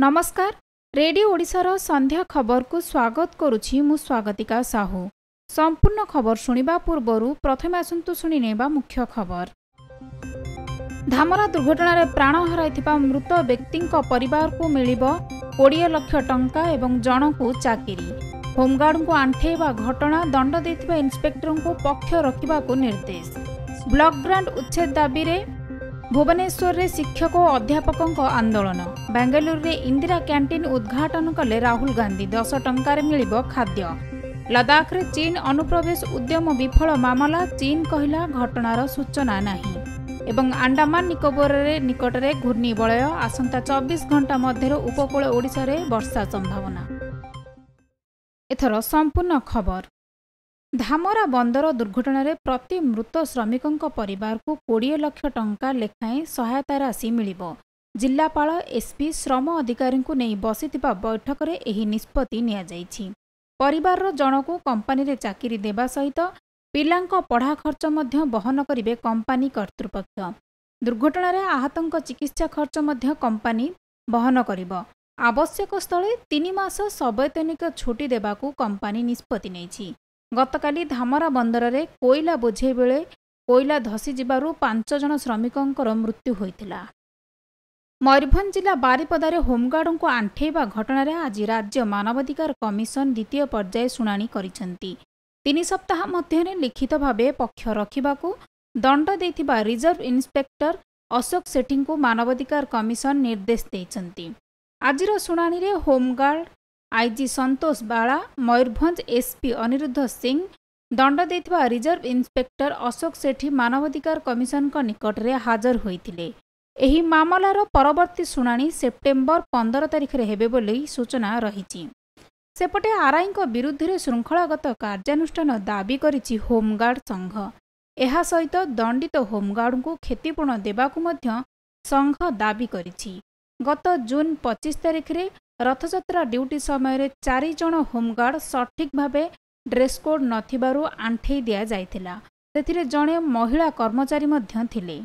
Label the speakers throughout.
Speaker 1: नमस्कार। रेडियो ओडिशार संध्या खबर को स्वागत करुछि मु स्वागतिका साहू। संपूर्ण खबर सुनिबा पूर्वरु प्रथम आसंतु सुनिनेबा मुख्य खबर। धामरा दुर्घटना रे प्राण हराइथिबा मृत व्यक्तिंक परिवार को मिलिबो 20 लाख टंका एवं जनकु चाकरी। होमगार्ड को आंठेबा घटना दंड देथिबा इंस्पेक्टर को पक्ष रखिबा को निर्देश। ब्लॉक ग्रांट उच्छेद दाबी रे भुवनेश्वर रे शिक्षक और अध्यापकों आंदोलन। बेंगलुरु रे इंदिरा कैंटीन उद्घाटन कले राहुल गांधी। 10 टंकार मिलिबो खाद्य। लद्दाख रे चीन अनुप्रवेश उद्यम विफल मामला। चीन कहिला घटनार सूचना नाही। एवं अंडमान निकोबर रे निकटरे घूर्णिबलय। आसंता 24 घंटा मध्य उपकूल ओडिशा रे वर्षा संभावना। एथर संपूर्ण खबर। धामरा बंदर दुर्घटना रे प्रति मृत श्रमिकों परिवार को 20 लाख टंका लेखाएं सहायता राशि मिलिबो। जिल्लापाल एसपी श्रम अधिकारी को नहीं बसिथिबा बैठक रे एही निष्पत्ति निया जाइछि। परिवार रो जनकु कंपनी रे चाकरी देबा सहित पिलांक पढ़ा खर्च मध्य बहन करिवे कंपनी कर्तृपक्ष। दुर्घटना रे आहतंक चिकित्सा खर्च मध्य कंपनी बहन करिवो। आवश्यक स्थले 3 मास सवैतनिक छुट्टी देबाकू कंपनी निष्पत्ति नेछि। गतकाली धामरा बंदर रे कोयला बोझे बेले कोयला धसी जिबारु 5 जन श्रमिकों मृत्यु होइतिला। मयूरभंज जिला बारिपदारे होमगार्ड को आंठेबा घटना रे आज राज्य मानवाधिकार कमिशन द्वितीय पर्याय शुणाणी करिसेंती। 3 सप्ताह मध्य लिखित भावे पक्ष रखिबाकू दंड देथिबा रिजर्व इन्स्पेक्टर अशोक सेठी को मानवाधिकार कमिशन निर्देश देइछंती। आजिर शुणाणी रे home guard IG Santosh Bala, Mayurbhanj SP Aniruddh Singh, दंड देथिबा रिजर्व इन्स्पेक्टर अशोक सेठी मानवाधिकार कमिशन को निकट रे हाजर होइथिले। एही मामलार परवर्ती शुणाणी सेप्टेम्बर 15 तारिख रे हेबे बोली सूचना रहिछि। सेपटे आरआई विरुद्ध रे श्रृंखलागत कार्यानुष्ठान दाबी करिछि होमगार्ड संघ। एहा सहित दंडित होमगार्ड को क्षतिपूर्ण देबाकू मध्य संघ दाबी करिछि। गत जून 25 तारिख रे रथयात्रा ड्यूटी समय 4 जन होमगार्ड सठिक भावे ड्रेस कोड नथिबारु आंठेई दिया जाइथिला। सेथिरे जणे महिला कर्मचारी मध्य थिले।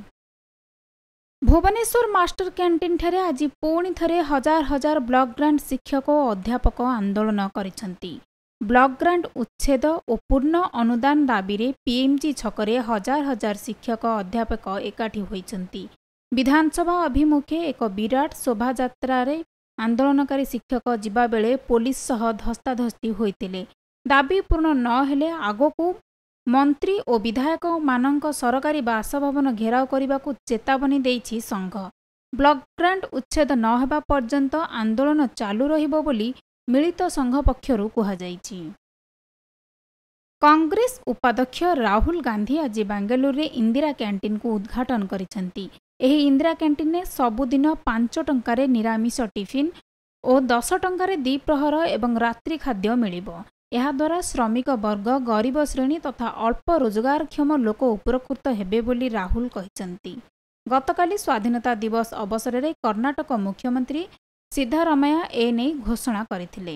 Speaker 1: भुवनेश्वर मास्टर कैंटीन ठारे आज पुणी थरे हजार हजार ब्लॉक ग्रांट शिक्षक और अध्यापक आंदोलन करिसंती। ब्लॉक ग्रांट उच्छेद और पूर्ण अनुदान दाबी रे पीएमजी छकरे हजार हजार शिक्षक अध्यापक एकाठी होइसंती। विधानसभा अभिमुखे एक विराट शोभायात्रा रे आंदोलनकारी शिक्षक जिबा बेले पुलिस सह धस्ताधस्ती होइतिले। दाबी पूर्ण न हेले आगोकू मंत्री और विधायक मानक सरकारी बासभवन घेराव करने चेतावनी देइछि संघ। ब्लॉक ग्रांट उच्छेद न हेबा पर्यंत आंदोलन चालू रहिबो बोली मिलित संघ पक्षरु कुहाजाइछि। कांग्रेस उपाध्यक्ष राहुल गांधी आज बेंगलुरु रे इंदिरा कैंटीन को उद्घाटन करिसेंती। एही इंदिरा कैंटीन ने सबुदिन 5 टंकारे निरामिष टिफिन और 10 टंकारे द्विप्रहर एवं रात्रि खाद्य मिलिबो। ଏହା द्वारा श्रमिक वर्ग, गरीब श्रेणी तथा अल्प रोजगारक्षम लोक उपकृत हेबे बोली राहुल कहिसंती। गतकाली स्वाधीनता दिवस अवसर में कर्णाटक मुख्यमंत्री सिद्धारमैया एने घोषणा करथिले।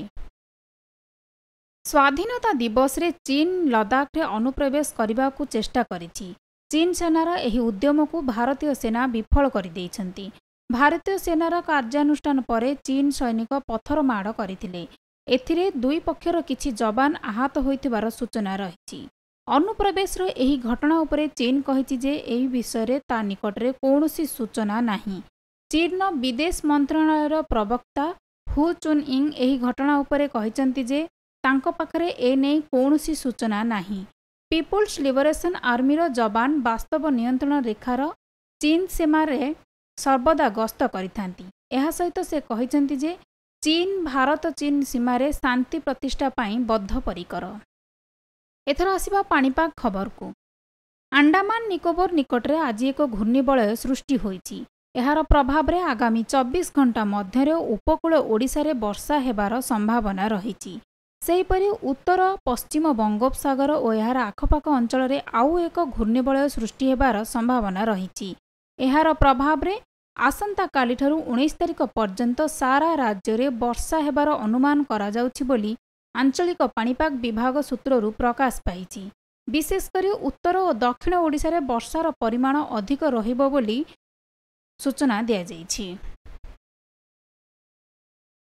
Speaker 1: स्वाधीनता दिवस रे चीन लद्दाख रे अनुप्रवेश करने को चेष्टा करिछि। चीन सेनार एही उद्यम को भारतीय सेना विफल कर देइछंती। भारतीय सेनार कार्यानुष्ठान परे चीन सैनिक पत्थर माड़ करथिले। एथिरे दुई पक्षर किछि जवान आहत होइथिबार सूचना रहिछि। अनुप्रवेश रो एही घटना उपरे चीन कहिछि जे एही विषय रे ता निकटरे कोनोसी सूचना नाही। चीन विदेश मंत्रालयर प्रवक्ता हु चुनइंग एही घटना उपरे कहिसंती जे तांको पाखरे ए नै कोनोसी सूचना नाही। पीपुल्स लिबरेशन आर्मी रो जवान वास्तव नियंत्रण रेखार चीन सीमा रे सर्वदा गस्त करिथांती। एहा सहित से कहिसंती जे चीन भारत चीन सीमा रे शांति प्रतिष्ठा पाई बद्धपरिकर। एथर आसिबा पाणीपाग खबर को। अंडमान निकोबर निकटरे आज एक घूर्णिबलय सृष्टि होइछि। एहार प्रभाव रे आगामी 24 घंटा मध्य उपकूल ओडिशा रे वर्षा हेबार संभावना रहिछि। सेहीपरि उत्तर पश्चिम बंगोपसागर और एहार आखपाख अंचल रे आउ एक घूर्णिबलय सृष्टि हेबार संभावना रहिछि। एहार प्रभाव रे आसंता काली ठारू 19 तारिख पर्यंत सारा राज्य रे वर्षा हेबार अनुमान करा जाउछि बोली आंचलिक पाणीपाग विभाग सूत्ररु प्रकाश पाइछि। विशेषकर उत्तर और दक्षिण ओडिशा रे वर्षार परिमाण अधिक रहिबो बोली सूचना दिया जाइछि।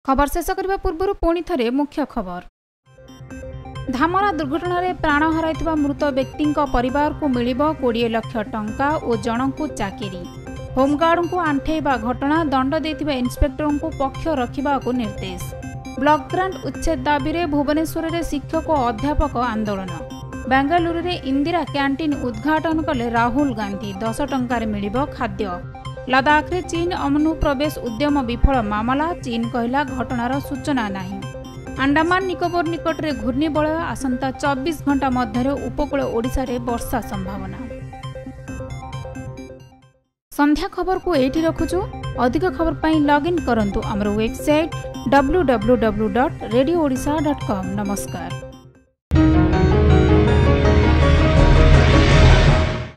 Speaker 1: खबर शेष करने पूर्व पुणी थे मुख्य खबर। धामरा दुर्घटना प्राण हराइथिबा मृत व्यक्ति परिवार को मिलिब 20 लाख टंका और जनकु चाकरी। होमगार्ड को आंठेबा घटना दंड देथिबा इन्स्पेक्टर को पक्ष रखा निर्देश। ब्लॉक ग्रांट उच्छेद दाबी में भुवनेश्वर में शिक्षक और अध्यापक आंदोलन। बेंगलुरु में इंदिरा कैंटीन उद्घाटन कले राहुल गांधी। 10 टंकार मिलिब खाद्य। लद्दाख में चीन अनुप्रवेश उद्यम विफल मामला। चीन कहला घटनार सूचना नहीं। अंडमान निकोबर निकट में घूर्णिबलय आसंता 24 घंटा मध्य उपकूल ओडिशा रे वर्षा संभावना। संध्या खबर को एठी रखुछु। अधिक खबर पाई लॉगिन करंतु हमर वेबसाइट www.radioodisha.com। नमस्कार।